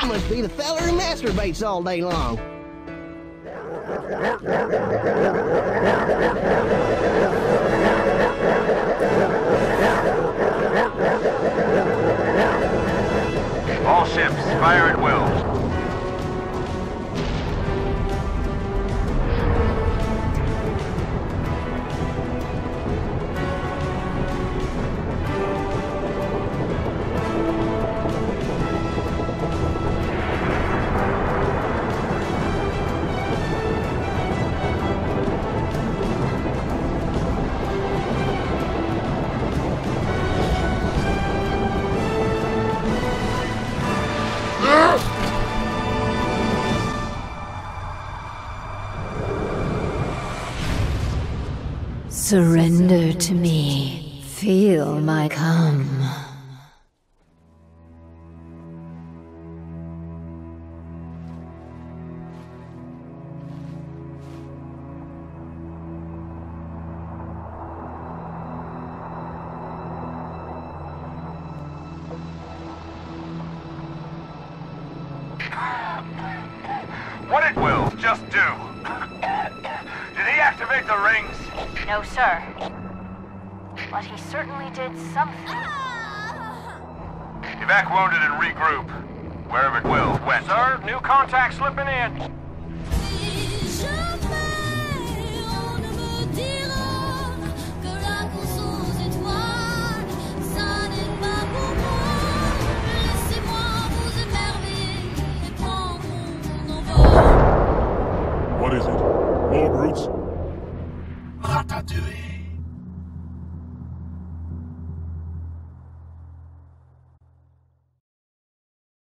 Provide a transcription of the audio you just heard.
I must be the feller who masturbates all day long. All ships, fire at will. Surrender to me. Feel my come. What it will, just do. Did he activate the rings? No, sir. But he certainly did something. Evac wounded and regroup. Wherever it will, when? Sir, new contact slipping in. What is it? More brutes? Ratatouille.